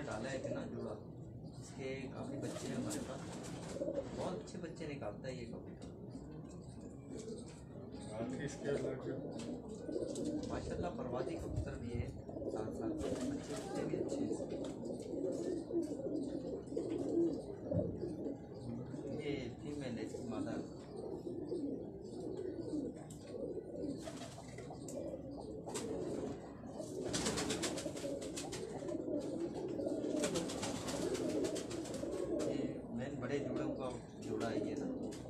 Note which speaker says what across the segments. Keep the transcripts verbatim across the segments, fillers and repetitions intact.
Speaker 1: डाला है कि ना जोड़ा, इसके काफ़ी बच्चे हैं हमारे पास, बहुत अच्छे बच्चे निकालता है ये कबूतर माशाल्लाह। परवादी कबूतर भी है, साथ साथ बच्चे बच्चे भी अच्छे हैं। ये फीमेल है, इसकी मादा। बड़े जोड़ों का जोड़ा है ये ना।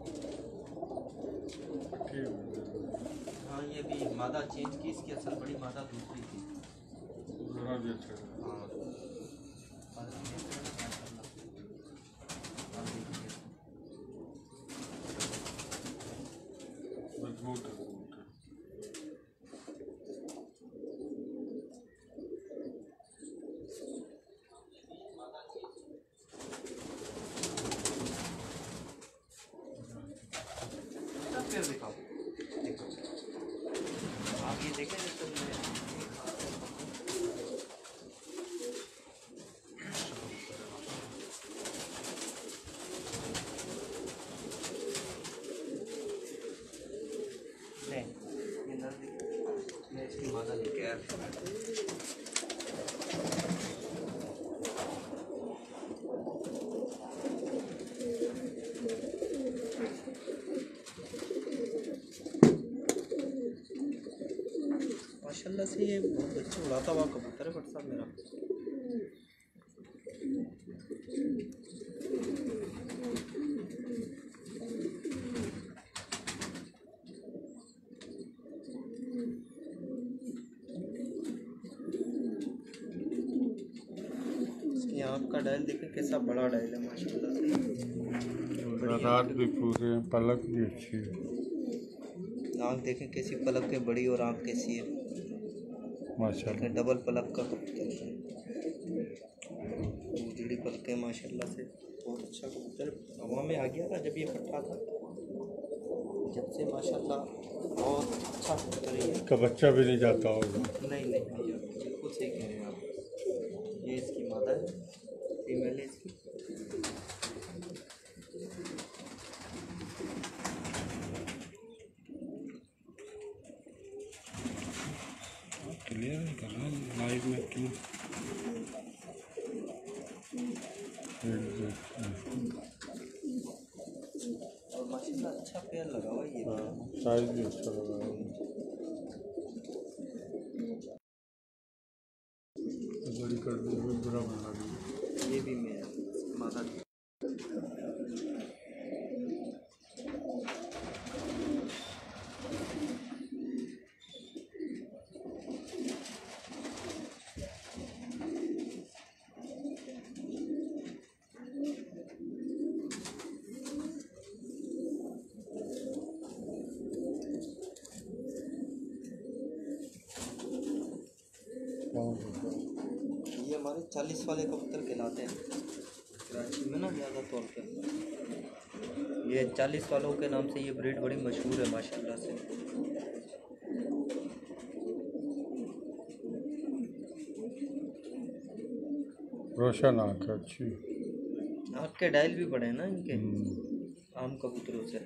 Speaker 1: हाँ ये भी मादा चेंज की, इसकी असल बड़ी मादा दूसरी थी। हाँ
Speaker 2: मजबूत है।
Speaker 1: फिर दिखाओ, देखो आप ये देखें जैसे नहीं, ये नर मैं इसकी मादा लेके आया। माशाल्लाह से ये बहुत बच्चे उड़ाता हुआ कबूतर है बट साहब मेरा। इसकी आँख का डायल देखें कैसा बड़ा डायल है माशाल्लाह से।
Speaker 2: रात भी पूरे हैं, पलक भी अच्छी है।
Speaker 1: आँख देखें कैसी पलक है बड़ी, और आँख कैसी है
Speaker 2: माशाल्लाह।
Speaker 1: डबल पलक का कबूतर है, उजड़ी पलक है माशाल्लाह से। बहुत अच्छा कबूतर हवा में आ गया था जब ये पट्टा था, जब से माशाल्लाह बहुत अच्छा कबूतर है।
Speaker 2: इसका बच्चा भी नहीं जाता होगा।
Speaker 1: नहीं नहीं भैया बिल्कुल सही कह रहे हैं आप। ये इसकी मादा है, फीमेल है इसकी।
Speaker 2: क्लियर नहीं कर रहा लाइव में क्यों।
Speaker 1: और माशाल्लाह अच्छा पेयर लगा हुआ ये।
Speaker 2: साइज भी अच्छा लगा है। बड़ी कर दी बुरा बना दी।
Speaker 1: ये भी मेरा मादा। ये हमारे चालीस वाले कबूतर कहलाते हैं कराची में ना ज़्यादा तौर पे। ये चालीस वालों के नाम से ये ब्रीड बड़ी मशहूर है माशाल्लाह से।
Speaker 2: रोशन आँख अच्छी,
Speaker 1: आँख के डायल भी बड़े हैं ना इनके आम कबूतरों से।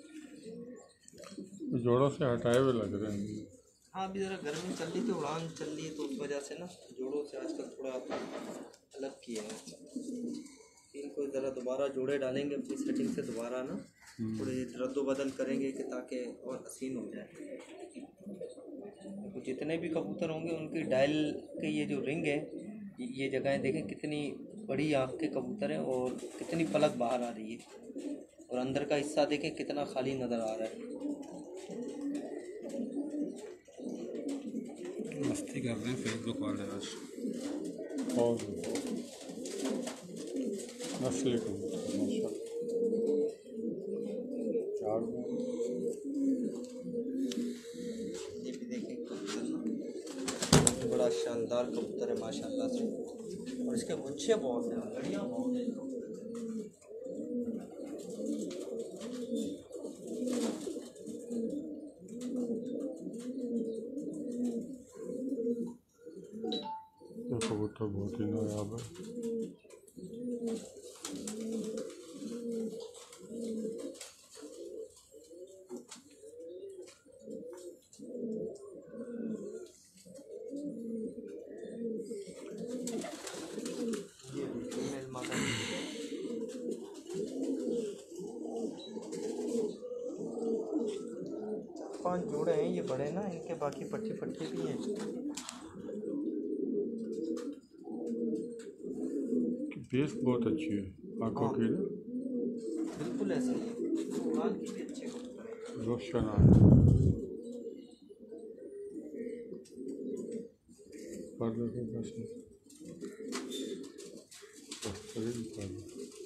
Speaker 2: जोड़ों से हटाए हुए लग रहे हैं।
Speaker 1: हाँ अभी ज़रा गर्मी चल रही थी, उड़ान चल रही है, तो उस वजह से ना जोड़ों से आजकल थोड़ा अलग किए हैं। इनको ज़रा दोबारा जोड़े डालेंगे अपनी सेटिंग से दोबारा ना, थोड़े रद्दो बदल करेंगे कि ताकि और हसीन हो जाए। तो जितने भी कबूतर होंगे उनकी डायल के ये जो रिंग है, ये जगहें देखें कितनी बड़ी आँख के कबूतर हैं और कितनी पलक बाहर आ रही है, और अंदर का हिस्सा देखें कितना खाली नज़र आ रहा है।
Speaker 2: मस्ती कर रहे हैं फेसबुक वाले आज। और नस्ली
Speaker 1: ये भी देखें कबूतर ना बड़ा शानदार कबूतर है माशाल्लाह से, और इसके गुच्छे बहुत हैं, लड़ियाँ बहुत हैं।
Speaker 2: कबूतर
Speaker 3: तो बहुत ही नायाब है।
Speaker 1: ये फीमेल मादा पांच जोड़े हैं ये बड़े ना, इनके बाकी पट्टी पट्टी भी हैं।
Speaker 3: बेस बहुत अच्छी है आंखों की ना,
Speaker 1: बिल्कुल ऐसे ही है। उड़ान की भी अच्छी कबूतर है।
Speaker 3: रोशन है। पर देखो कैसे बेहतरीन पर।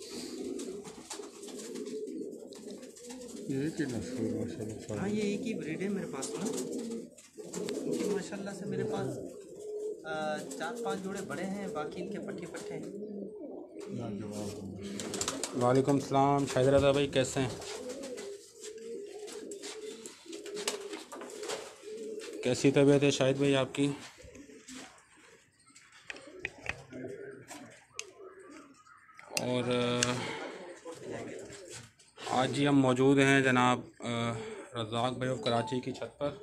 Speaker 3: ये की नस्ल है माशाल्लाह।
Speaker 1: हाँ ये एक ही ब्रीड है मेरे पास ना, क्योंकि माशाल्लाह से मेरे पास आ, चार पांच जोड़े बड़े हैं, बाकी इनके पट्टे पट्टे हैं।
Speaker 2: वालेकुम सलाम शाहिद रज़ा भाई, कैसे हैं? कैसी तबीयत है शाहिद भाई आपकी? और आज जी हम मौजूद हैं जनाब रज़ाक भाई ऑफ कराची की छत पर।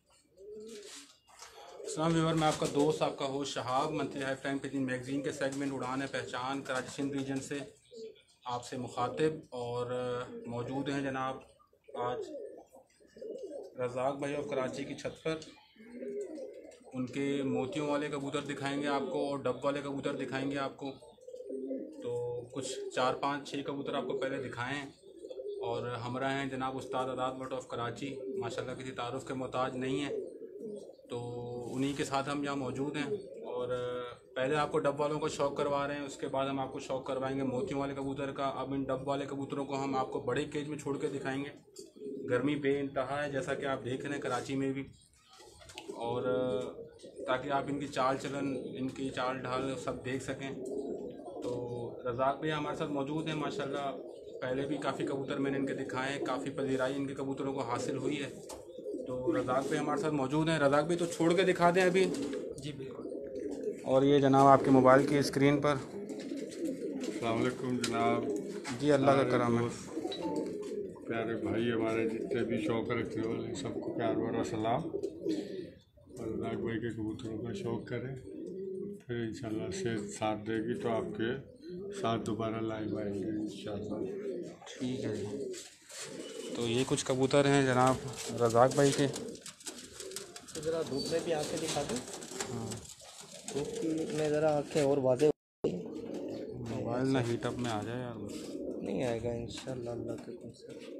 Speaker 2: अस्सलाम व्यूअर, मैं आपका दोस्त आपका host Shahab monthly lifetime फिजिंग मैगज़ीन के सेगमेंट उड़ान है पहचान कराची सिंध रीजन से आपसे मुखातिब, और मौजूद हैं जनाब आज रज़ाक भाई ऑफ कराची की छत पर। उनके मोतियों वाले कबूतर दिखाएंगे आपको और डब वाले कबूतर दिखाएंगे आपको। तो कुछ चार पाँच छः कबूतर आपको पहले दिखाएं। और हमरा हैं जनाब उस्ताद आदात भट्ट ऑफ कराची, माशाल्लाह किसी तारुफ के मोहताज नहीं है, तो उन्हीं के साथ हम यहाँ मौजूद हैं। और पहले आपको डब वालों को शौक़ करवा रहे हैं, उसके बाद हम आपको शौक़ करवाएंगे मोतियों वाले कबूतर का। अब इन डब वाले कबूतरों को हम आपको बड़े केज में छोड़ के दिखाएंगे। गर्मी बेइंतहा है जैसा कि आप देख रहे हैं कराची में भी, और ताकि आप इनकी चाल चलन इनकी चाल ढाल सब देख सकें। तो रज़ाक भी हमारे साथ मौजूद हैं माशाल्लाह। पहले भी काफ़ी कबूतर मैंने इनके दिखाए हैं, काफ़ी पजीराई इनके कबूतरों को हासिल हुई है। तो रज़ाक भी हमारे साथ मौजूद हैं। रज़ाक भी तो छोड़ के दिखा दें अभी।
Speaker 1: जी बिल्कुल।
Speaker 2: और ये जनाब आपके मोबाइल की स्क्रीन पर।
Speaker 3: अस्सलाम वालेकुम जनाब।
Speaker 2: जी अल्लाह का करम है।
Speaker 3: प्यारे भाई हमारे जितने भी शौक़ रखने वाले सबको प्यार भरा सलाम। और रज़ाक भाई के कबूतरों का शौक़ करें, फिर इंशाल्लाह से साथ देगी तो आपके साथ दोबारा लाइव आएंगे इंशाल्लाह।
Speaker 2: ठीक है जी। तो ये कुछ कबूतर हैं जनाब रज़ाक भाई के।
Speaker 1: तो ज़रा धूप में भी आंखें दिखा दो। हाँ धूप की में ज़रा आंखें और वाज़े।
Speaker 2: मोबाइल ना हीटअप में आ जाए यार।
Speaker 1: नहीं आएगा इंशाल्लाह अल्लाह के हुक्म से।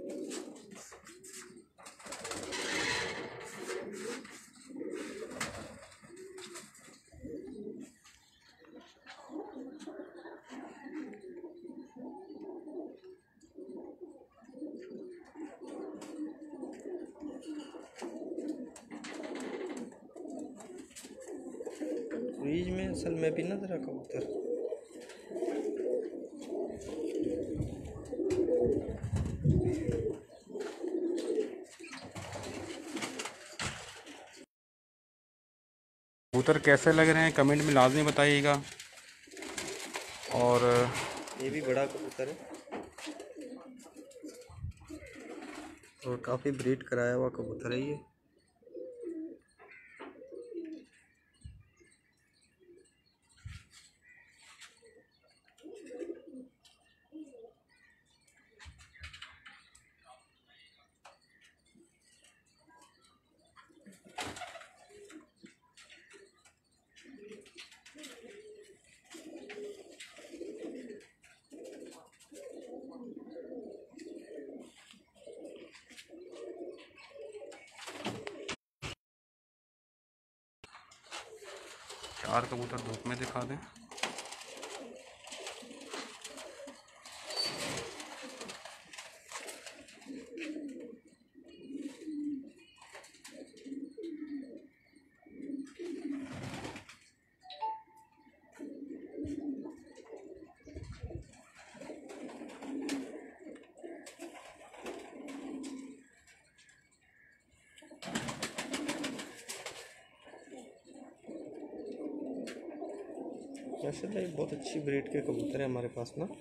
Speaker 1: फ्रीज में असल में भी ना ज़रा कबूतर
Speaker 2: कबूतर कैसे लग रहे हैं कमेंट में लाजमी बताइएगा। और
Speaker 1: ये भी बड़ा कबूतर है और काफ़ी ब्रीड कराया हुआ कबूतर है ये।
Speaker 2: चार कबूतर धूप में दिखा दें।
Speaker 1: माशाल्लाह ये बहुत अच्छी ब्रीड के कबूतर है हमारे पास ना।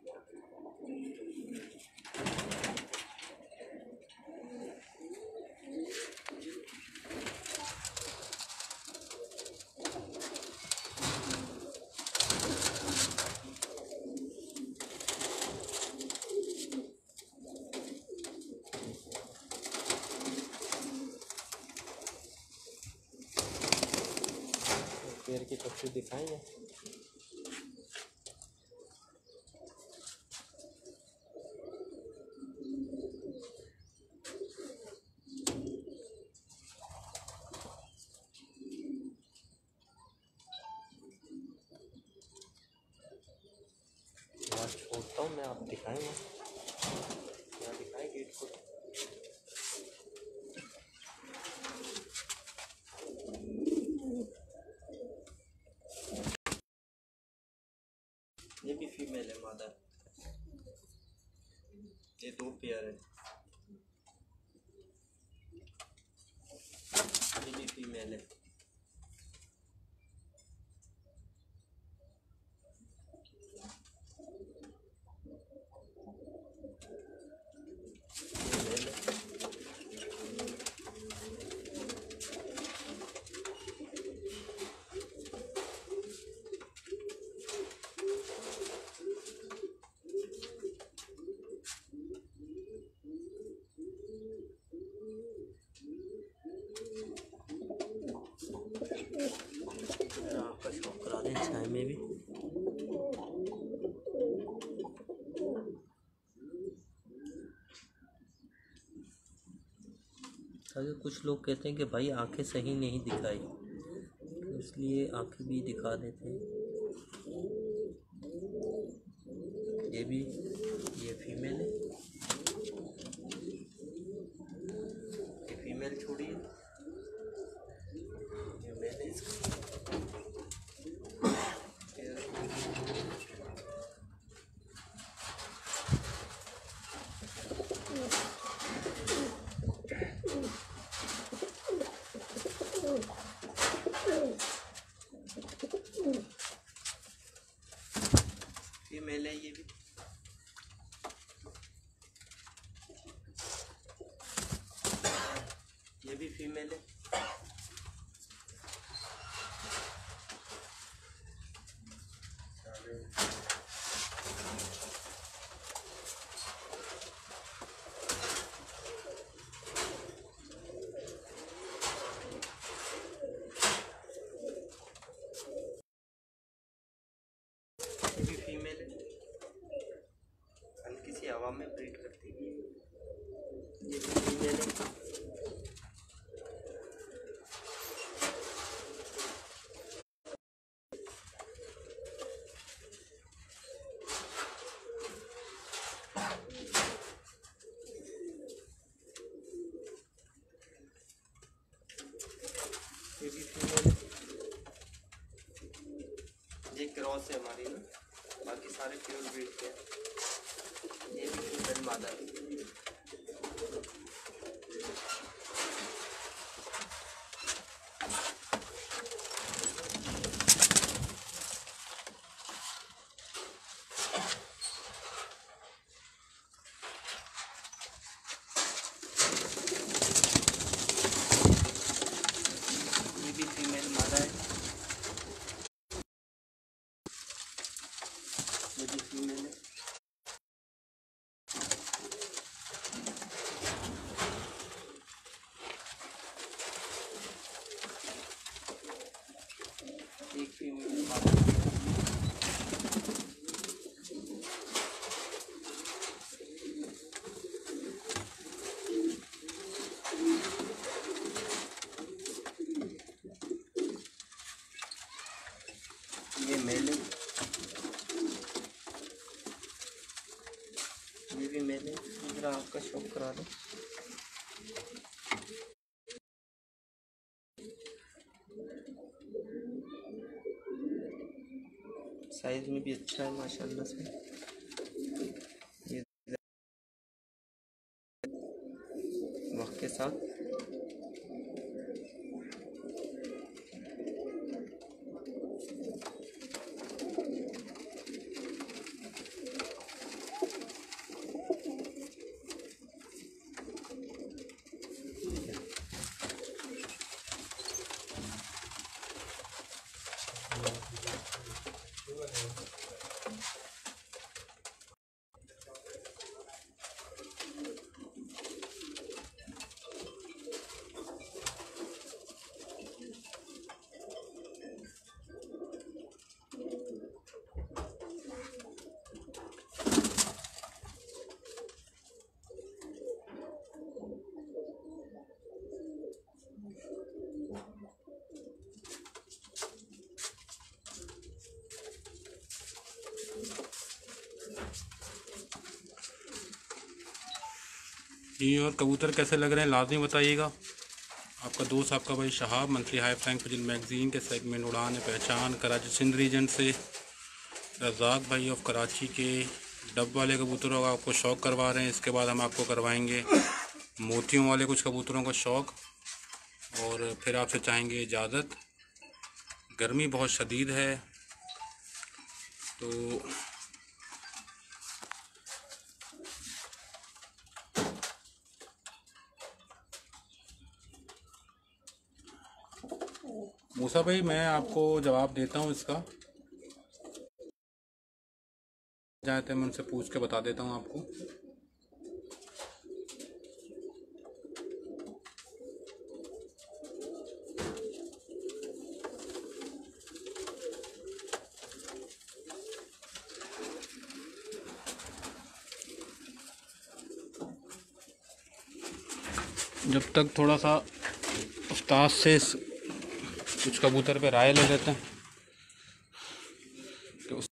Speaker 1: पैर की कपड़ी दिखाएंगे। छोड़ता हूँ मैं, आप दिखाएंगे, क्या दिखाएं गेट को। ये भी फीमेल है मादा, ये दो पेयर है। ये भी फीमेल है। आपका शौक करा दें छाए में भी। अगर कुछ लोग कहते हैं कि भाई आंखें सही नहीं दिखाई, तो इसलिए आंखें भी दिखा देते हैं। ये भी, ये फीमेल है, ये फीमेल छोड़ी है, ये मेल है इसका। फीमेल है ये भी। ये भी फीमेल है। ये भी फीमेल है, हल्की सी हवा में ब्रीड करती है। ये भी फीमेल है। ये भी फीमेल है। ये क्रॉस है हमारी ना, बाकी सारे प्योर ब्रीड के हैं। ये भी फीमेल मादा है। ये भी फीमेल मादा है। ये भी फीमेल है। एक फीमेल मादा है। ये मेल है। ये भी मेल है। जरा आपका शौक करा दो। साइज में भी अच्छा है माशाल्लाह से। ये वक्त के साथ
Speaker 2: जी, और कबूतर कैसे लग रहे हैं लाजमी बताइएगा। आपका दोस्त आपका भाई Shahab, monthly high flying pigeon magazine के सेगमेंट उड़ान है पहचान कराची सिंध रीजन से। रज़ाक भाई ऑफ कराची के डब वाले कबूतरों का आपको शौक़ करवा रहे हैं। इसके बाद हम आपको करवाएंगे मोतियों वाले कुछ कबूतरों का शौक़, और फिर आपसे चाहेंगे इजाज़त। गर्मी बहुत शदीद है तो मूसा भाई मैं आपको जवाब देता हूँ इसका, जाए तो मैं उनसे पूछ के बता देता हूँ आपको। जब तक थोड़ा सा उस्ताद से कुछ कबूतर पे राय ले लेते हैं कि उस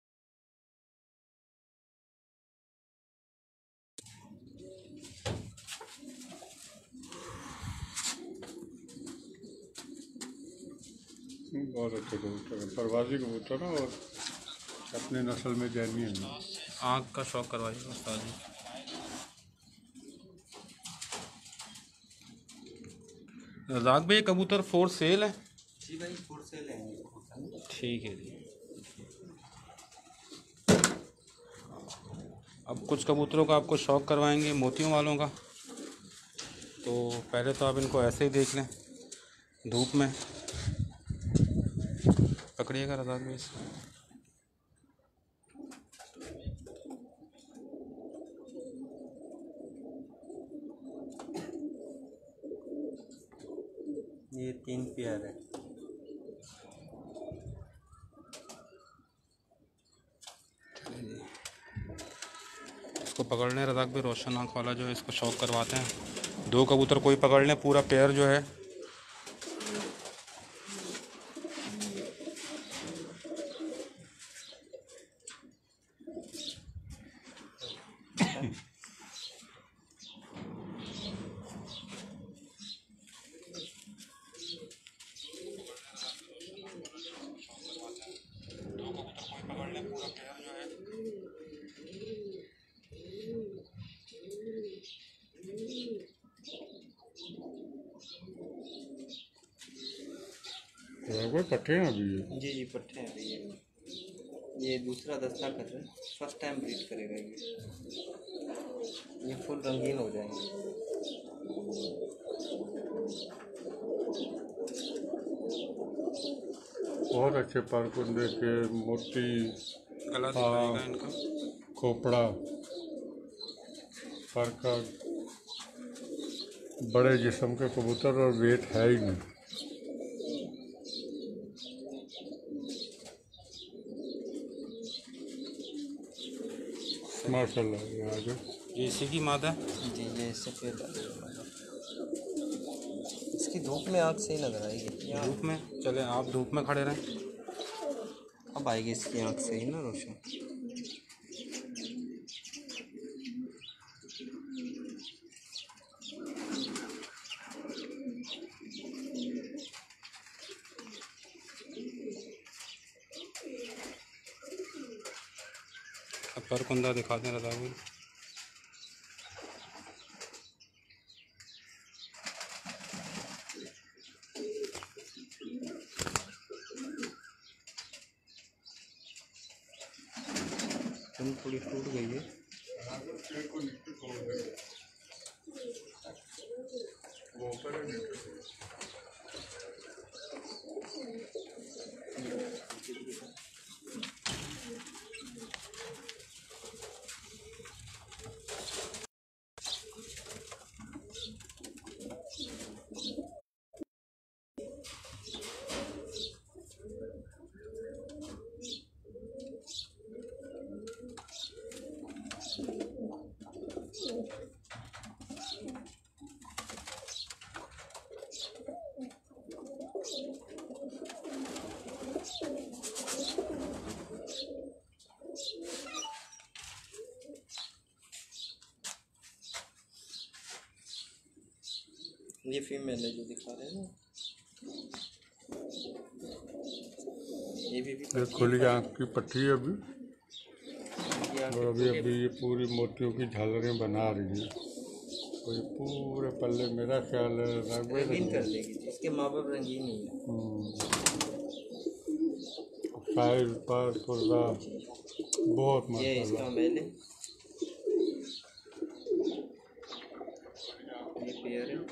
Speaker 3: बहुत अच्छे कबूतर है, परवाजी कबूतर है और अपने नस्ल में जैनी है।
Speaker 2: आँख का शौक़ करवाइए उस्ताद जी। रज़ाक भाई कबूतर फोर सेल है?
Speaker 1: जी भाई फोर सेल है।
Speaker 2: ठीक है जी। अब कुछ कबूतरों का आपको शौक़ करवाएंगे मोतियों वालों का। तो पहले तो आप इनको ऐसे ही देख लें धूप में। पकड़िएगा रज़ाक भाई इसको।
Speaker 1: ये तीन पेयर है।
Speaker 2: इसको पकड़ लें रज़ाक भाई, रोशन आँख वाला जो है इसको शौक़ करवाते हैं। दो कबूतर कोई पकड़ लें, पूरा पेयर जो है
Speaker 3: कोई पट्टे हैं अभी ये?
Speaker 1: जी जी पट्टे हैं भैया। ये दूसरा दस्ता कर रहा है, फर्स्ट टाइम ब्रीड करेगा ये। ये फुल रंगीन हो जाएंगे।
Speaker 3: बहुत अच्छे परकुंडे के मोती,
Speaker 2: गला दिखाएगा इनका,
Speaker 3: खोपड़ा, पर का बड़े जिस्म के कबूतर और वेट है ही नहीं। माशाल्लाह। ये आगे
Speaker 2: ये इसी की मादा है।
Speaker 1: जी ये सफ़ेद वाला। इसकी धूप में आँख सही नजर आएगी।
Speaker 2: धूप में चले, आप धूप में खड़े रहें।
Speaker 1: अब आएगी इसकी आँख सही ना रोशन।
Speaker 2: अब परकुंदा दिखा दें रज़ाक भाई।
Speaker 1: तुम थोड़ी टूट गई है। पीछे भी दिखा। ये फीमेल है जो दिखा रहे हैं ना, ये भी, भी
Speaker 3: ये खुली आँख की पट्टी है अभी, और अभी अभी ये पूरी मोतियों की झालरें बना रही है। तो ये पूरे पल्ले मेरा ख्याल है
Speaker 1: रंगीन कर देगी, इसके माँ बाप रंगीन ही है।
Speaker 3: साइड पर पुर्जा बहुत
Speaker 1: ये इसका मेल है, ये पेयर है।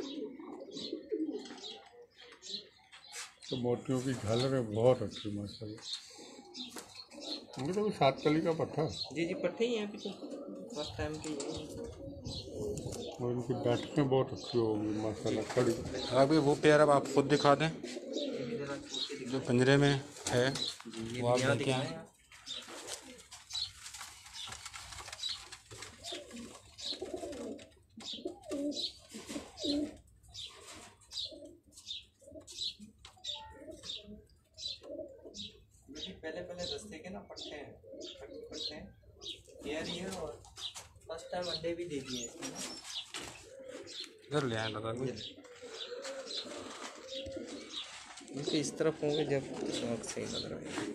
Speaker 3: तो मोतियों की झालरें बहुत अच्छी माशाल्लाह। ये तो सात कली का पट्टा,
Speaker 1: जी जी पट्टे ही हैं अभी तो, फर्स्ट टाइम के ही हैं।
Speaker 3: और इनकी बैठकें बहुत अच्छी होगी माशाल्लाह खड़ी।
Speaker 2: अभी वो पेयर अब आप खुद दिखा दें जो पिंजरे में है, वो आप लेके आए।
Speaker 1: पहले पहले दस्ते के ना पट्टे हैं, पट्टे पट्टे हैं, पेयर ही है, और फर्स्ट टाइम अंडे भी दे दिए इसमें ना।
Speaker 2: इधर ले आए लगा
Speaker 1: इनके इस तरफ होंगे जब आँख सही लग रहा है।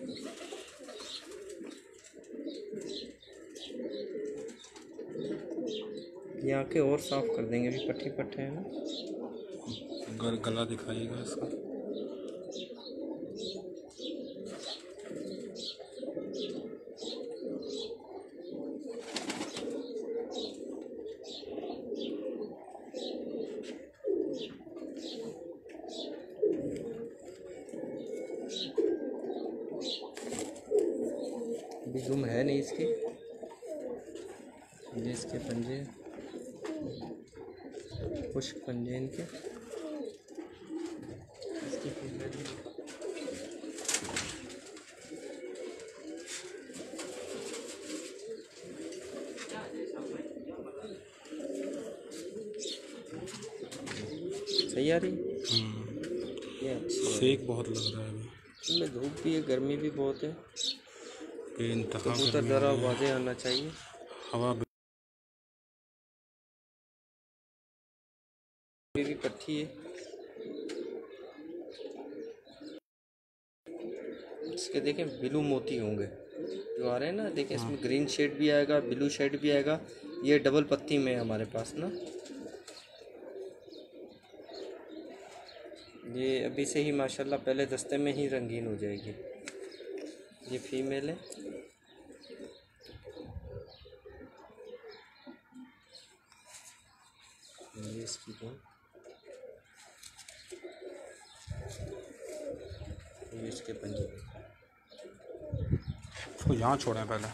Speaker 1: ये आँखें और साफ कर देंगे, अभी पट्टी पट्टे हैं ना।
Speaker 2: गल, गला दिखाइएगा इसका।
Speaker 1: अभी दुम है नहीं इसकी, ये इसके पंजे, कुछ पंजे इनके, इसकी फीमेल है। सही आ रही, ये अच्छी है।
Speaker 2: सेक बहुत लग रहा है अभी,
Speaker 1: इनमें धूप भी है, गर्मी भी बहुत है,
Speaker 2: बेइंतहा
Speaker 1: कबूतर
Speaker 2: गर्मी
Speaker 1: ज़रा
Speaker 2: है।
Speaker 1: वाज़े आना चाहिए।
Speaker 2: हवा
Speaker 1: ये भी पट्टी है, इसके देखें ब्लू मोती होंगे जो आ रहे हैं ना, देखें इसमें ग्रीन शेड भी आएगा, ब्लू शेड भी आएगा। ये डबल पत्ती में है हमारे पास ना, ये अभी से ही माशाल्लाह पहले दस्ते में ही रंगीन हो जाएगी। ये फीमेल है, ये इसकी दो, ये इसके पंजे।
Speaker 2: इसको यहाँ छोड़ें पहले।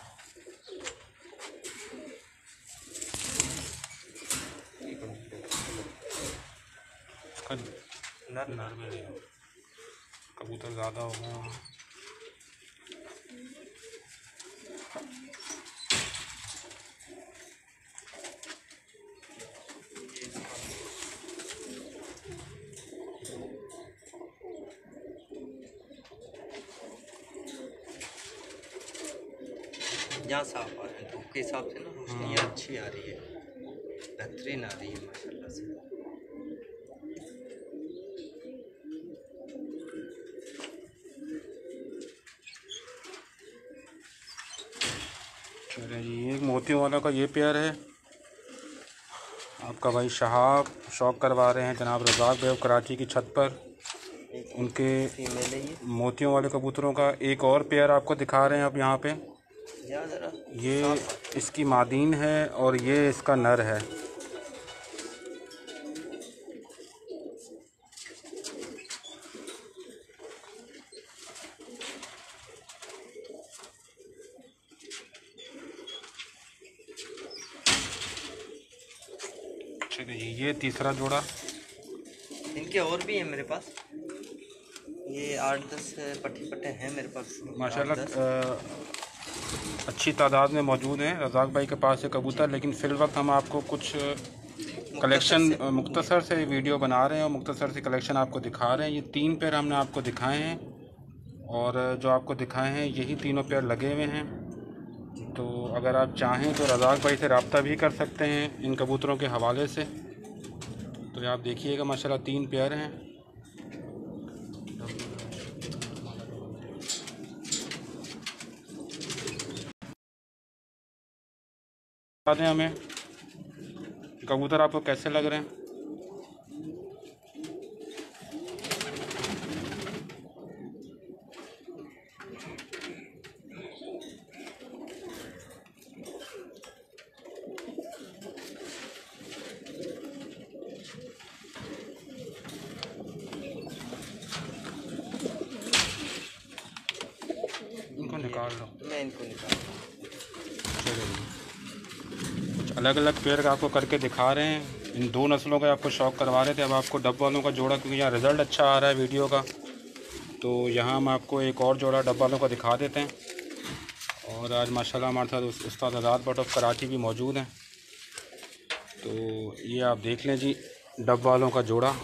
Speaker 2: इसका
Speaker 1: नर
Speaker 2: नर में नहीं, कबूतर ज़्यादा हो गया।
Speaker 1: यहाँ साफ आ रहे हैं धूप के हिसाब से ना, रोशनी यहाँ अच्छी आ रही है, बेहतरीन आ रही है माशाल्लाह से।
Speaker 2: चलिए जी, एक मोतियों वाला का ये पेयर है। आपका भाई शहाब शौक करवा रहे हैं जनाब रज़ाक भाई कराची की छत पर। उनके
Speaker 1: फीमेल है ये,
Speaker 2: मोतियों वाले कबूतरों का एक और पेयर आपको दिखा रहे हैं अब यहाँ पे।
Speaker 1: यहाँ ज़रा
Speaker 2: ये इसकी मादीन है और ये इसका नर है। ठीक है जी, ये तीसरा जोड़ा।
Speaker 1: इनके और भी हैं मेरे पास, ये आठ दस पट्टी पट्टे हैं मेरे पास
Speaker 2: माशाल्लाह अच्छी तादाद में मौजूद हैं रज़ाक भाई के पास ये कबूतर। लेकिन फ़िल वक्त हम आपको कुछ कलेक्शन मुख्तसर से वीडियो बना रहे हैं और मुख्तसर से कलेक्शन आपको दिखा रहे हैं। ये तीन पेयर हमने आपको दिखाए हैं और जो आपको दिखाए हैं यही तीनों पेयर लगे हुए हैं। तो अगर आप चाहें तो रज़ाक भाई से रब्ता भी कर सकते हैं इन कबूतरों के हवाले से। तो आप देखिएगा माशाल्लाह तीन पेयर हैं। बता दें हमें कबूतर आपको कैसे लग रहे हैं। इनको निकाल लो,
Speaker 1: मैं इनको निकाल
Speaker 2: कुछ अलग अलग पेयर का आपको करके दिखा रहे हैं। इन दो नस्लों का आपको शौक़ करवा रहे थे, अब आपको डब वालों का जोड़ा, क्योंकि यहाँ रिज़ल्ट अच्छा आ रहा है वीडियो का, तो यहाँ हम आपको एक और जोड़ा डब वालों का दिखा देते हैं। और आज माशाल्लाह हमारे साथ उस्ताद आज़ाद बट ऑफ कराची भी मौजूद हैं। तो ये आप देख लें जी, डब वालों का जोड़ा।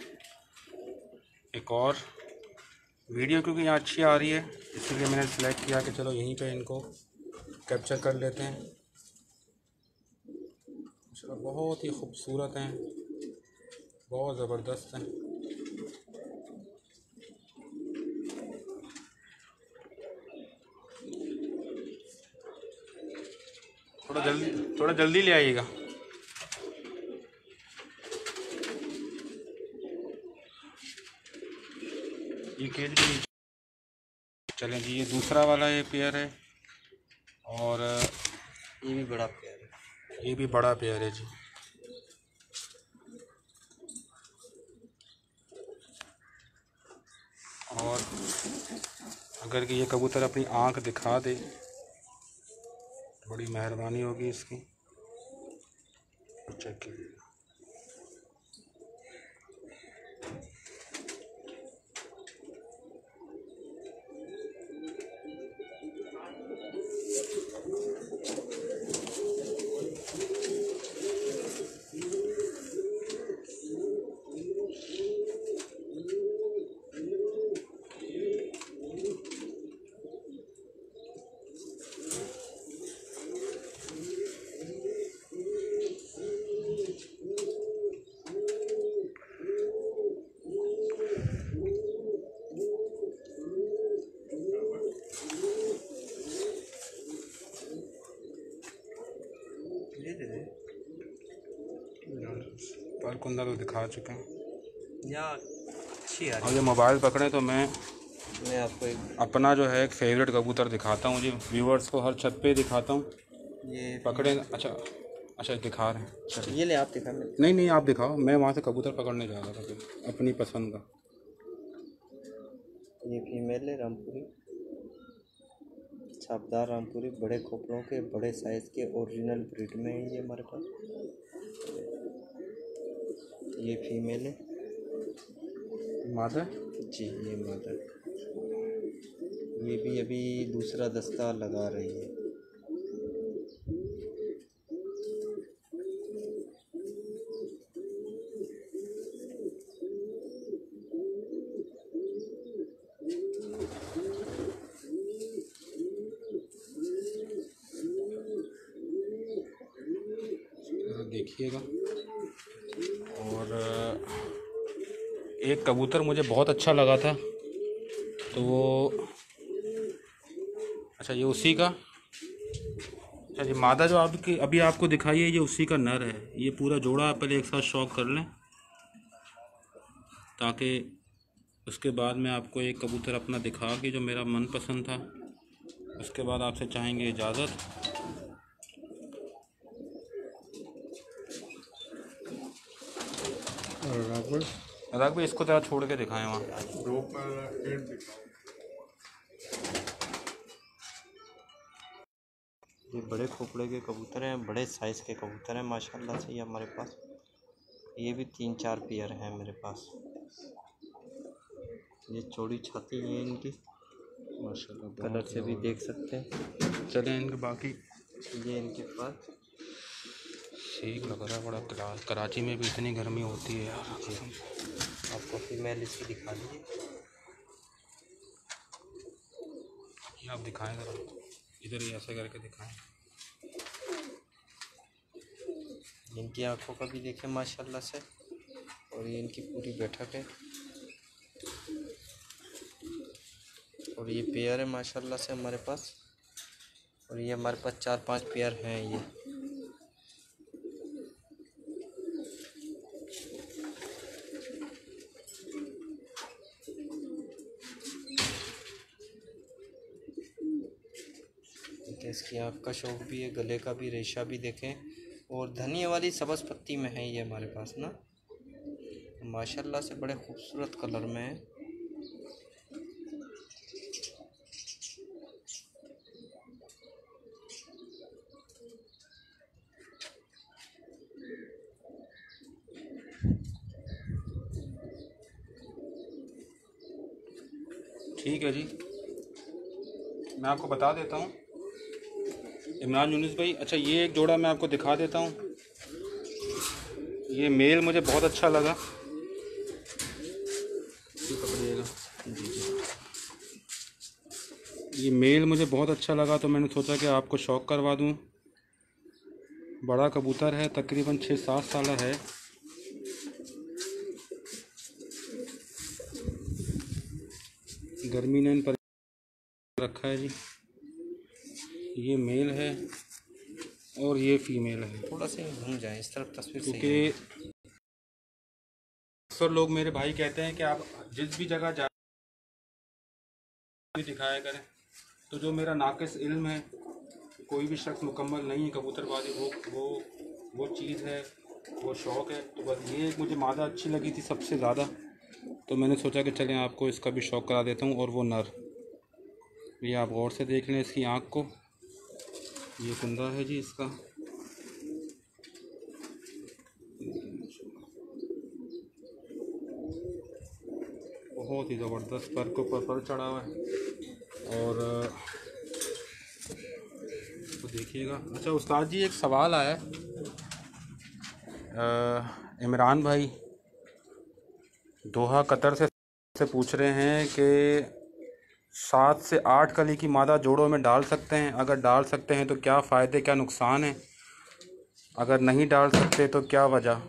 Speaker 2: एक और वीडियो क्योंकि यहाँ अच्छी आ रही है इसलिए मैंने सेलेक्ट किया कि चलो यहीं पे इनको कैप्चर कर लेते हैं। चलो बहुत ही खूबसूरत हैं, बहुत ज़बरदस्त हैं। थोड़ा जल्दी थोड़ा जल्दी ले आइएगा। ये केज के नीचे चलें जी, ये दूसरा वाला ये पेयर है और
Speaker 1: ये भी बड़ा पेयर है,
Speaker 2: ये भी बड़ा पेयर है जी। और अगर कि ये कबूतर अपनी आँख दिखा दे बड़ी मेहरबानी होगी इसकी। चेक कीजिए, पर कुंदा तो दिखा चुके हैं।
Speaker 1: या अच्छी है।
Speaker 2: और ये मोबाइल पकड़े तो मैं
Speaker 1: मैं आपको एक
Speaker 2: अपना जो है एक फेवरेट कबूतर दिखाता हूँ जी, व्यूवर्स को हर छत पे दिखाता हूँ।
Speaker 1: ये
Speaker 2: पकड़े, अच्छा अच्छा दिखा रहे हैं।
Speaker 1: चलो ये ले आप दिखा। मैं
Speaker 2: नहीं नहीं आप दिखाओ, मैं वहाँ से कबूतर पकड़ने जा रहा था फिर अपनी पसंद का।
Speaker 1: ये फीमेल है रामपुरी, छापदार रामपुरी, बड़े खोपड़ों के, बड़े साइज़ के, ओरिजिनल ब्रीड में है ये हमारे पास। ये फीमेल है,
Speaker 2: मादा
Speaker 1: जी ये मादा। ये भी अभी दूसरा दस्ता लगा रही है।
Speaker 2: देखिएगा। और एक कबूतर मुझे बहुत अच्छा लगा था, तो वो अच्छा ये उसी का, अच्छा जी मादा जो आपकी अभी आपको दिखाई है ये उसी का नर है। ये पूरा जोड़ा आप पहले एक साथ शौक कर लें ताकि उसके बाद मैं आपको एक कबूतर अपना दिखा के जो मेरा मनपसंद था, उसके बाद आपसे चाहेंगे इजाज़त। राग भाई इसको ज़रा छोड़ के दिखाएं वहाँ।
Speaker 3: दो पर
Speaker 1: ये बड़े खोपड़े के कबूतर हैं, बड़े साइज़ के कबूतर हैं माशाल्लाह से ये हमारे पास। ये भी तीन चार पेयर हैं मेरे पास। ये चौड़ी छाती है इनकी
Speaker 2: माशाल्लाह,
Speaker 1: कलर से भी देख सकते हैं।
Speaker 2: चलें इनके बाकी।
Speaker 1: ये इनके पास
Speaker 2: ठीक लग रहा है बड़ा। करा, कराची में भी इतनी गर्मी होती है यार।
Speaker 1: आपको फीमेल इसकी दिखा दीजिए।
Speaker 2: ये आप दिखाएं ज़रा, इधर ही ऐसे करके दिखाएं।
Speaker 1: इनकी आंखों का भी देखें माशाल्लाह से, और ये इनकी पूरी बैठक है। और ये पेयर है माशाल्लाह से हमारे पास, और ये हमारे पास चार पांच पेयर हैं। ये इसकी आँख का शौक भी है, गले का भी, रेशा भी देखें। और धनिया वाली सब्ज़ पत्ती में है ये हमारे पास ना, माशाल्लाह से बड़े खूबसूरत कलर में है।
Speaker 2: ठीक है जी, मैं आपको बता देता हूँ इमरान यूनुस भाई। अच्छा, ये एक जोड़ा मैं आपको दिखा देता हूँ। ये मेल मुझे बहुत अच्छा लगा। ये पकड़िएगा जी जी। ये मेल मुझे बहुत अच्छा लगा, तो मैंने सोचा कि आपको शौक करवा दूँ। बड़ा कबूतर है, तकरीबन छः सात साल है। गर्मी ने इन पर रखा है जी। ये मेल है और ये फीमेल है।
Speaker 1: थोड़ा सा घूम जाए इस तरफ तस्वीर से,
Speaker 2: क्योंकि अक्सर लोग मेरे भाई कहते हैं कि आप जिस भी जगह जा दिखाया करें। तो जो मेरा नाकिस इल्म है, कोई भी शख्स मुकम्मल नहीं है कबूतरबाजी, वो वो वो चीज़ है, वो शौक़ है। तो बस ये मुझे मादा अच्छी लगी थी सबसे ज़्यादा, तो मैंने सोचा कि चलें आपको इसका भी शौक़ करा देता हूँ। और वो नर, ये आप गौर से देख लें इसकी आँख को। ये कुंदा है जी इसका। बहुत ही ज़बरदस्त पर को पर, पर चढ़ा हुआ है। और तो देखिएगा। अच्छा उस्ताद जी, एक सवाल आया है। इमरान भाई दोहा कतर से से पूछ रहे हैं कि सात से आठ कली की मादा जोड़ों में डाल सकते हैं? अगर डाल सकते हैं तो क्या फ़ायदे क्या नुकसान हैं? अगर नहीं डाल सकते तो क्या वजह?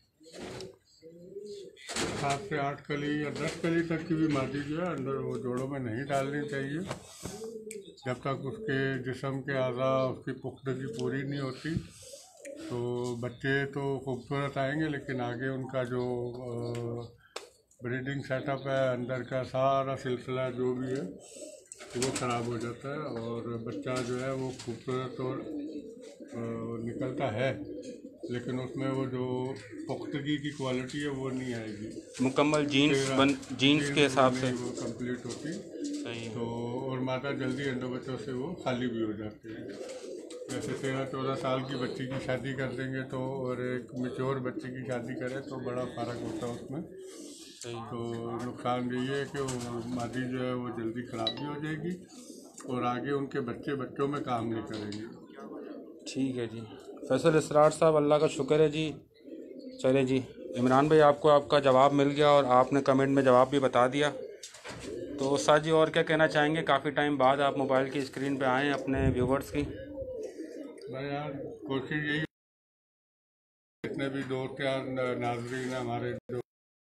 Speaker 3: सात से आठ कली या दस कली तक की भी मादी जो है अंदर वो जोड़ों में नहीं डालनी चाहिए, जब तक उसके जिस्म के आज़ा उसकी पुख्तगी पूरी नहीं होती। तो बच्चे तो खूबसूरत आएंगे, लेकिन आगे उनका जो ब्रीडिंग सेटअप है, अंदर का सारा सिलसिला जो भी है वो ख़राब हो जाता है, और बच्चा जो है वो खूबसूरत और निकलता है, लेकिन उसमें वो जो पुख्तगी की क्वालिटी है वो नहीं आएगी।
Speaker 2: मुकम्मल जीन्स बन जीन्स के हिसाब से
Speaker 3: वो कंप्लीट होती।
Speaker 2: सही।
Speaker 3: तो और मादा जल्दी अंडों बच्चों से वो खाली भी हो जाती है। जैसे तेरह चौदह साल की बच्ची की शादी कर देंगे तो और एक मैच्योर बच्ची की शादी करें तो बड़ा फ़र्क होता है उसमें। तो नुकसान यही है कि वो मादी जो है वो जल्दी ख़राब भी हो जाएगी और आगे उनके बच्चे बच्चों में काम नहीं करेंगे। ठीक
Speaker 2: है जी। फैसल इसरार साहब, अल्लाह का शुक्र है जी। चले जी, इमरान भाई आपको आपका जवाब मिल गया और आपने कमेंट में जवाब भी बता दिया। तो साथ जी और क्या कहना चाहेंगे? काफ़ी टाइम बाद आप मोबाइल की स्क्रीन पे आए अपने व्यूवर्स की।
Speaker 3: भाई यार कोशिश यही, जितने भी दोस्त यार नाज़रीन हमारे जो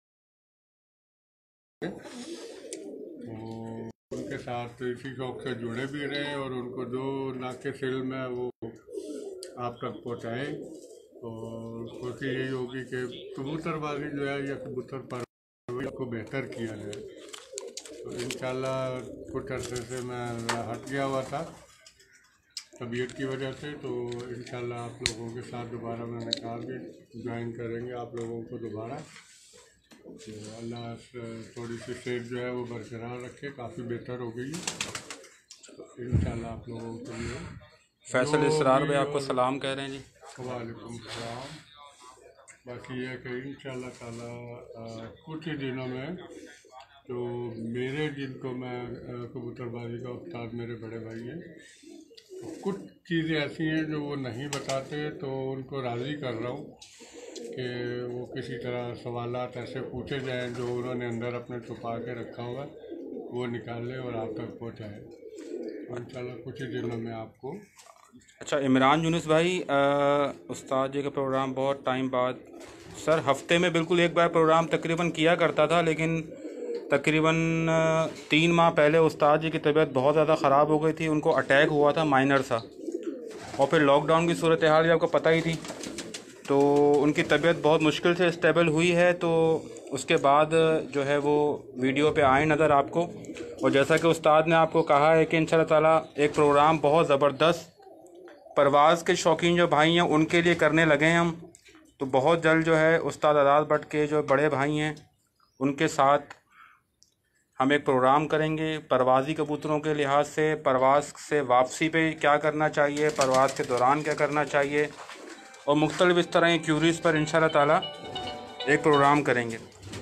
Speaker 3: तो उनके साथ इसी शौक़ से जुड़े भी रहे और उनको जो नाक़िस इल्म है वो आप तक पहुँचाएँ। और कोशिश यही होगी कि कबूतरबाजी जो है या कबूतर परवरिश को बेहतर किया जाए। तो इंशाल्लाह कुछ अर्से से मैं हट गया हुआ था तबीयत की वजह से, तो इंशाल्लाह आप लोगों के साथ दोबारा मैंने कहा कि ज्वाइन करेंगे आप लोगों को दोबारा। तो अल्लाह थोड़ी सी सेहत जो है वो बरकरार रखे, काफ़ी बेहतर हो गई है। तो इंशाल्लाह आप लोगों के लिए
Speaker 2: फैसल इसरार भाई आपको सलाम कह रहे हैं जी।
Speaker 3: वालेकुम सलाम। बाकी ये कि इंशाल्लाह ताला आ, कुछ ही दिनों में तो मेरे जिनको मैं कबूतरबाजी का उस्ताद मेरे बड़े भाई हैं, तो कुछ चीज़ें ऐसी हैं जो वो नहीं बताते, तो उनको राज़ी कर रहा हूँ कि वो किसी तरह सवालात ऐसे पूछे जाएं जो उन्होंने अंदर अपने छुपा के रखा हुआ है, वो निकाल लें और आप तक पहुँचाएँ। तो इंशाल्लाह कुछ ही दिनों में आपको।
Speaker 2: अच्छा इमरान यूनुस भाई, उस्ताद जी का प्रोग्राम बहुत टाइम बाद, सर हफ्ते में बिल्कुल एक बार प्रोग्राम तकरीबन किया करता था, लेकिन तकरीबन तीन माह पहले उस्ताद जी की तबीयत बहुत ज़्यादा ख़राब हो गई थी, उनको अटैक हुआ था माइनर सा, और फिर लॉकडाउन की सूरत हाल भी आपको पता ही थी, तो उनकी तबीयत बहुत मुश्किल से स्टेबल हुई है। तो उसके बाद जो है वो वीडियो पे आए नज़र आपको, और जैसा कि उस्ताद ने आपको कहा है कि इंशाल्लाह ताला एक प्रोग्राम बहुत ज़बरदस्त परवाज़ के शौकीन जो भाई हैं उनके लिए करने लगे हैं हम। तो बहुत जल्द जो है उस्ताद आज़ाद भट्ट के जो बड़े भाई हैं उनके साथ हम एक प्रोग्राम करेंगे परवाज़ी कबूतरों के लिहाज से, परवाज़ से वापसी पे क्या करना चाहिए, परवाज़ के दौरान क्या करना चाहिए, और मुख्तलिफ इस तरह की क्यूरीज़ पर इंशाल्लाह ताला एक प्रोग्राम करेंगे।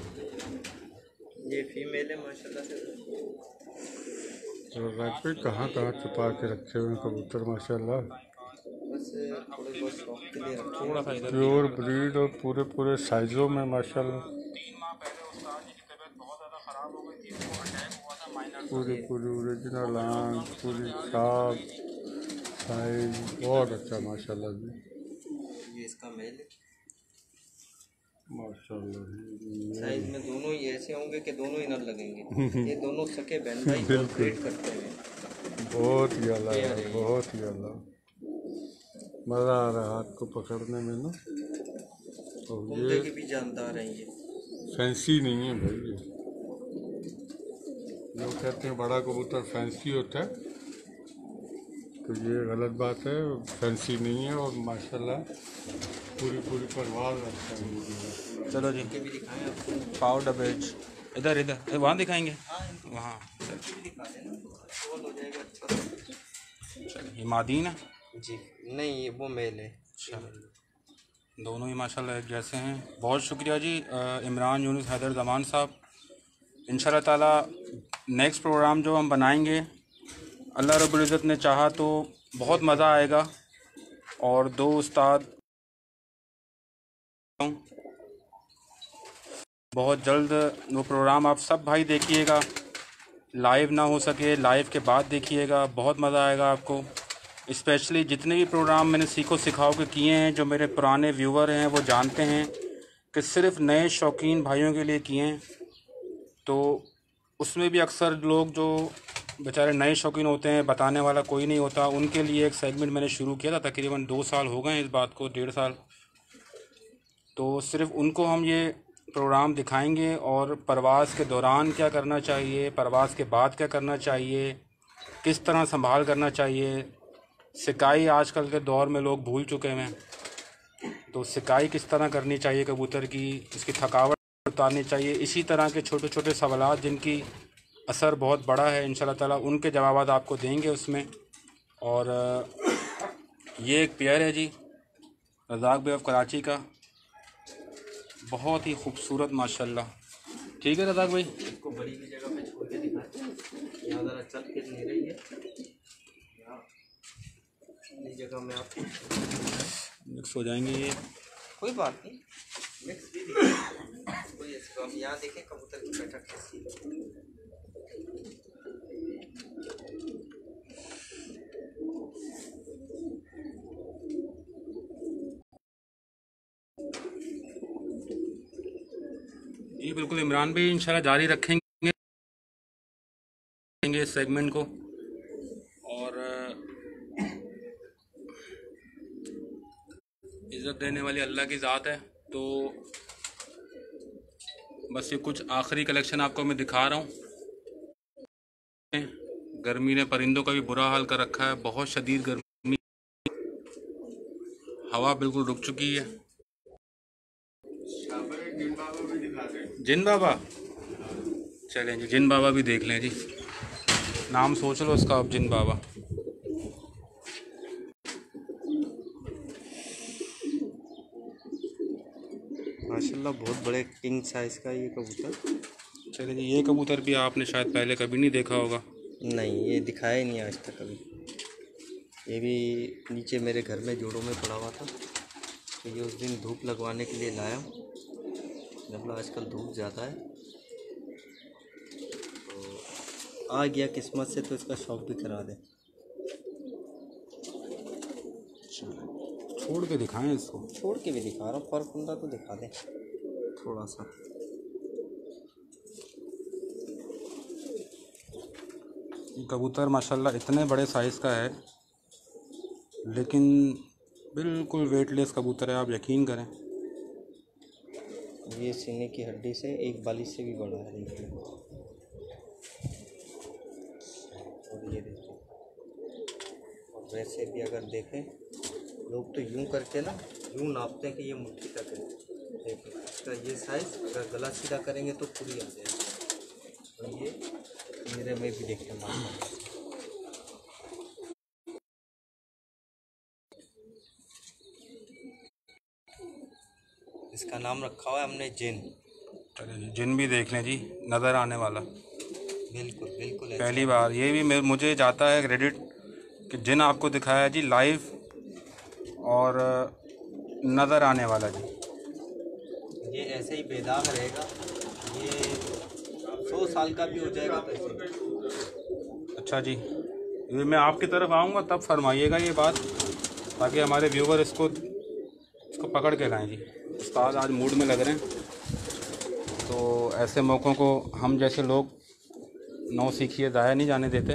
Speaker 1: ये फीमेल है माशाल्लाह से।
Speaker 3: रैक पे कहाँ कहाँ छुपा के रखे हुए हैं कबूतर माशाल्लाह,
Speaker 1: बस थोड़े बहुत शौक के लिए रखे
Speaker 2: थोड़ा सा इधर
Speaker 3: प्योर ब्रीड और पूरे पूरे साइज़ों में माशाल्लाह।
Speaker 2: तीन माह पहले उस्ताद जी की तबीयत बहुत ज़्यादा ख़राब हो गई थी, उनको अटैक हुआ था माइनर।
Speaker 3: पूरी पूरी ओरिजिनल आंख, पूरी साफ साइज, बहुत अच्छा माशाल्लाह जी,
Speaker 1: ये इसका मेल है।
Speaker 3: माशाल्लाह जी।
Speaker 1: साइज में दोनों ही ऐसे होंगे कि दोनों ही न लगेंगे। ये दोनों सके बहन भाई ऑपरेट करते हैं।
Speaker 3: बहुत ही अला बहुत ही अला मज़ा आ रहा है हाथ को पकड़ने में ना। और
Speaker 1: कुंते
Speaker 3: ये
Speaker 1: की भी जानदार हैं, ये
Speaker 3: फैंसी नहीं है भाई, ये लोग कहते हैं बड़ा कबूतर फैंसी होता है, तो ये गलत बात है, फैंसी नहीं है। और माशाल्लाह पूरी पूरी परवाज़ रखता है।
Speaker 2: चलो जी
Speaker 1: इनके भी दिखाएं आपको।
Speaker 2: पाउडर बेच इधर इधर वहाँ दिखाएंगे, वहाँ
Speaker 1: भी दिखा देना, रोल हो जाएगा अच्छा से।
Speaker 2: चलिए। ये मादीन है
Speaker 1: जी नहीं, ये वो मेल है।
Speaker 2: अच्छा, दोनों ही माशाल्लाह एक जैसे हैं। बहुत शुक्रिया जी इमरान यूनुस हैदर ज़मान साहब। इंशाल्लाह ताला नेक्स्ट प्रोग्राम जो हम बनाएंगे, अल्लाह रब्बुल इज़्ज़त ने चाहा तो बहुत मज़ा आएगा, और दो उस्ताद बहुत जल्द वो प्रोग्राम आप सब भाई देखिएगा, लाइव ना हो सके लाइव के बाद देखिएगा, बहुत मज़ा आएगा आपको। स्पेशली जितने भी प्रोग्राम मैंने सीखो सिखाओ के किए हैं, जो मेरे पुराने व्यूवर हैं वो जानते हैं कि सिर्फ़ नए शौकीन भाइयों के लिए किए हैं। तो उसमें भी अक्सर लोग जो बेचारे नए शौकीन होते हैं, बताने वाला कोई नहीं होता, उनके लिए एक सेगमेंट मैंने शुरू किया था, तकरीबन दो साल हो गए हैं इस बात को, डेढ़ साल। तो सिर्फ़ उनको हम ये प्रोग्राम दिखाएंगे, और परवाज़ के दौरान क्या करना चाहिए, परवाज़ के बाद क्या करना चाहिए, किस तरह संभाल करना चाहिए। सिकाई आजकल के दौर में लोग भूल चुके हैं, तो सिकाई किस तरह करनी चाहिए कबूतर की, इसकी थकावट उतारनी चाहिए, इसी तरह के छोटे छोटे सवालात जिनकी असर बहुत बड़ा है, इंशाल्लाह ताला उनके जवाब आपको देंगे उसमें। और ये एक पेयर है जी रज़ाक बे ऑफ कराची का, बहुत ही खूबसूरत माशाल्लाह। ठीक है रज़ाक भाई,
Speaker 1: इसको बड़ी की जगह पे छोड़ के दिखाएं, यहाँ ज़रा चल के नहीं रही है, इस जगह में आप
Speaker 2: मिक्स हो जाएंगे ये,
Speaker 1: कोई बात नहीं, मिक्स भी दिखाएं कोई ऐसी बात। यहाँ देखें कबूतर की बैठक कैसी है।
Speaker 2: ये बिल्कुल इमरान भाई इंशाल्लाह जारी रखेंगे इस सेगमेंट को। और इज़्ज़त देने वाली अल्लाह की ज़ात है। तो बस ये कुछ आखिरी कलेक्शन आपको मैं दिखा रहा हूँ। गर्मी ने परिंदों का भी बुरा हाल कर रखा है, बहुत शदीद गर्मी, हवा बिल्कुल रुक चुकी है। जिन बाबा, चलें जी जिन बाबा भी देख लें जी, नाम सोच लो उसका अब, जिन बाबा।
Speaker 1: माशाल्लाह बहुत बड़े किंग साइज़ का ये कबूतर।
Speaker 2: चलिए जी, ये कबूतर भी आपने शायद पहले कभी नहीं देखा होगा।
Speaker 1: नहीं, ये दिखाया ही नहीं आज तक कभी। ये भी नीचे मेरे घर में जोड़ों में पड़ा हुआ था, तो ये उस दिन धूप लगवाने के लिए लाया। जब आजकल धूप ज़्यादा है तो आ गया किस्मत से, तो इसका शौक भी करा दे।
Speaker 2: छोड़ के दिखाएं इसको।
Speaker 1: छोड़ के भी दिखा रहा हूँ, फर्क होगा तो दिखा दे थोड़ा सा।
Speaker 2: कबूतर माशाल्लाह इतने बड़े साइज़ का है, लेकिन बिल्कुल वेटलेस कबूतर है, आप यकीन करें।
Speaker 1: ये सीने की हड्डी से एक बालिश से भी बड़ा है, देखिए। और ये देखिए, और वैसे भी अगर देखें लोग तो यूं करके ना यूं नापते हैं कि ये मुट्ठी तक है। देखिए इसका ये साइज़, अगर गला सीधा करेंगे तो पूरी आ जाएगी। और ये मेरे में भी देखिए माशाल्लाह। इसका नाम रखा हुआ है हमने जिन।
Speaker 2: चलिए जी, जिन भी देख लें जी, नज़र आने वाला।
Speaker 1: बिल्कुल बिल्कुल
Speaker 2: पहली बार ये भी मेरे मुझे जाता है क्रेडिट कि जिन आपको दिखाया जी लाइव और नज़र आने वाला जी।
Speaker 1: ये ऐसे ही बेदाग रहेगा, ये सौ साल का भी हो जाएगा तो ऐसे।
Speaker 2: अच्छा जी, ये मैं आपकी तरफ आऊँगा तब फरमाइएगा ये बात, ताकि हमारे व्यूवर इसको इसको पकड़ के लाएं जी। उस्ताद आज मूड में लग रहे हैं, तो ऐसे मौक़ों को हम जैसे लोग नौ सीखिए ज़ाया नहीं जाने देते।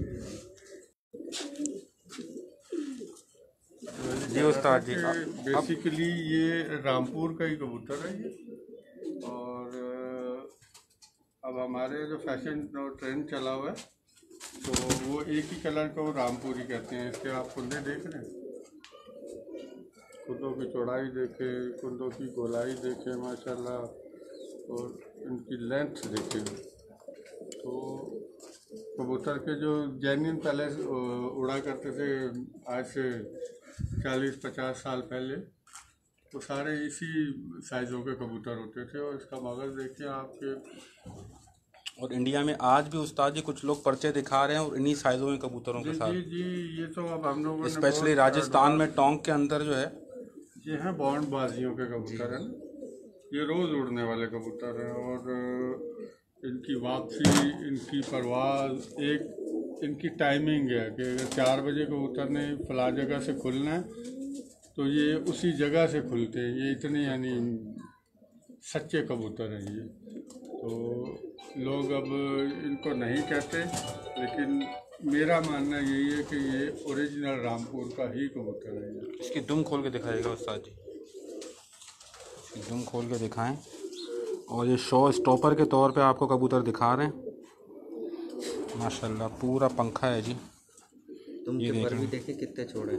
Speaker 2: जी उस्ताद जी,
Speaker 3: बेसिकली ये रामपुर का ही कबूतर है ये। और अब हमारे जो फैशन और ट्रेंड चला हुआ है, तो वो एक ही कलर को रामपुर ही कहते हैं। इसके आप कुंदे देख रहे हैं, कुंदों की चौड़ाई देखें, कुंदों की गोलाई देखें माशाल्लाह, और इनकी लेंथ देखें। तो कबूतर के जो जेन्युइन पहले उड़ा करते थे आज से चालीस पचास साल पहले, तो सारे इसी साइज़ों के कबूतर होते थे। और इसका मगज़ देखिए आपके।
Speaker 2: और इंडिया में आज भी उस्ताद जी कुछ लोग पर्चे दिखा रहे हैं और इन्हीं साइज़ों में कबूतरों के साथ।
Speaker 3: जी जी, ये तो अब हम लोगों ने
Speaker 2: स्पेशली राजस्थान में टोंक के अंदर जो है,
Speaker 3: ये हैं बॉन्ड बाजियों के कबूतर हैं। ये रोज़ उड़ने वाले कबूतर हैं, और इनकी वापसी, इनकी परवाज़, एक इनकी टाइमिंग है कि अगर चार बजे कबूतर ने फला जगह से खुलना है तो ये उसी जगह से खुलते हैं। ये इतने यानी सच्चे कबूतर हैं ये। तो लोग अब इनको नहीं कहते, लेकिन मेरा मानना यही है कि ये ओरिजिनल रामपुर का ही कबूतर है ये।
Speaker 2: इसकी दुम खोल के दिखाइएगा उस्ताद जी, इसकी दुम खोल के दिखाएं। और ये शो स्टॉपर के तौर पे आपको कबूतर दिखा रहे हैं। माशाल्लाह पूरा पंखा है जी।
Speaker 1: तुम ये पर भी देखिए कितने छोड़े।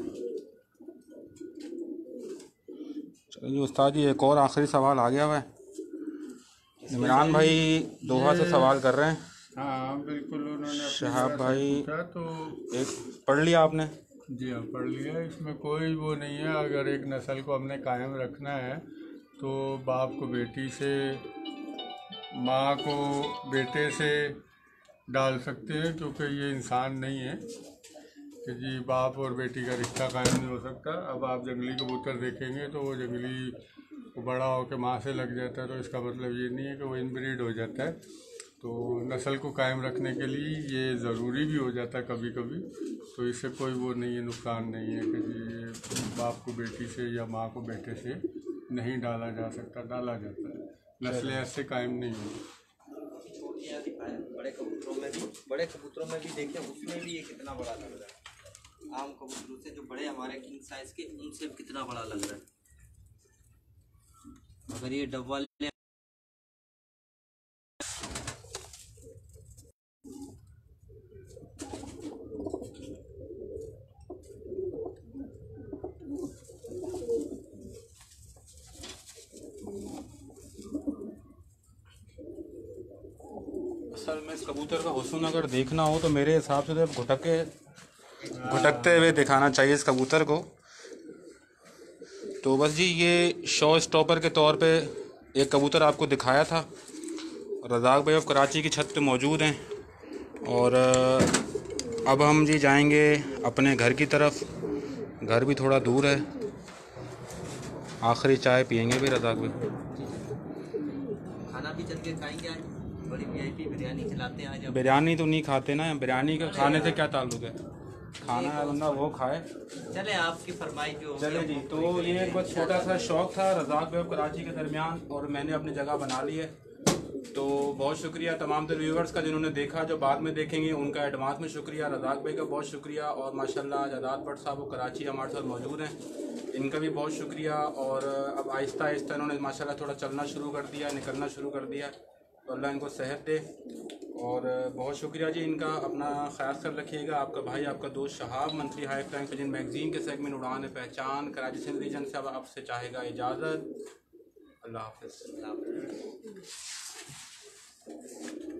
Speaker 2: चलिए उस्ताद जी, एक और आखिरी सवाल आ गया हुआ है। इमरान भाई दोहा से सवाल कर रहे हैं।
Speaker 3: हाँ बिल्कुल, उन्होंने
Speaker 2: शहाब भाई
Speaker 3: तो
Speaker 2: एक पढ़ लिया आपने?
Speaker 3: जी हाँ, पढ़ लिया। इसमें कोई वो नहीं है। अगर एक नस्ल को हमने कायम रखना है तो बाप को बेटी से, माँ को बेटे से डाल सकते हैं, क्योंकि ये इंसान नहीं है कि जी बाप और बेटी का रिश्ता कायम नहीं हो सकता। अब आप जंगली कबूतर देखेंगे तो वो जंगली वो बड़ा होकर माँ से लग जाता है, तो इसका मतलब ये नहीं है कि वो इनब्रीड हो जाता है। तो नस्ल को कायम रखने के लिए ये ज़रूरी भी हो जाता है कभी कभी। तो इससे कोई वो नहीं है, नुकसान नहीं है कि जी बाप को बेटी से या माँ को बेटे से नहीं डाला जा सकता, डाला जाता है। नस्लें ऐसे कायम नहीं होती।
Speaker 1: बड़े कबूतरों में भी बड़े कबूतरों में भी देखें, उसमें भी ये कितना बड़ा लग रहा है। आम कबूतरों से जो बड़े हमारे किंग साइज के, उनसे कितना बड़ा लग रहा है। अगर ये डब्बा ले
Speaker 2: असल में इस कबूतर का हुस्न अगर देखना हो तो मेरे हिसाब से तो घुटक के भटकते हुए दिखाना चाहिए इस कबूतर को। तो बस जी, ये शो स्टॉपर के तौर पे एक कबूतर आपको दिखाया था। रज़ाक भाई अब कराची की छत पे मौजूद हैं और अब हम जी जाएंगे अपने घर की तरफ। घर भी थोड़ा दूर है। आखिरी चाय पियेंगे भी रज़ाक भाई।
Speaker 1: खाना भी चल के खाएंगे आज, बड़ी वीआईपी बिरयानी खिलाते हैं आज। आप
Speaker 2: बिरयानी तो नहीं खाते ना, बिरयानी का खाने से क्या ताल्लुक है, खाना है बंदा वो खाए।
Speaker 1: चले आपकी फरमाइश जो
Speaker 2: चले जी, तो ये एक बस छोटा सा शौक़ था रज़ाक भाई और कराची के दरमियान, और मैंने अपनी जगह बना ली है। तो बहुत शुक्रिया तमाम तर व्यूवर्स का जिन्होंने देखा, जो बाद में देखेंगे उनका एडवांस में शुक्रिया। रज़ाक भाई का बहुत शुक्रिया, और माशाल्लाह जादाद भट्ट साहब वो कराची हमारे साथ मौजूद हैं, इनका भी बहुत शुक्रिया। और अब आहिस्ता आहिस्ता इन्होंने माशाल्लाह थोड़ा चलना शुरू कर दिया, निकलना शुरू कर दिया, तो अल्लाह इनको सेहत दे। और बहुत शुक्रिया जी इनका। अपना ख्याल रखिएगा। आपका भाई आपका दोस्त Shahab, monthly high flying pigeon magazine के सेगमेंट उड़ान पहचान कराची सिंध रीजन से अब आपसे चाहेगा इजाज़त। अल्लाह हाफ़िज़।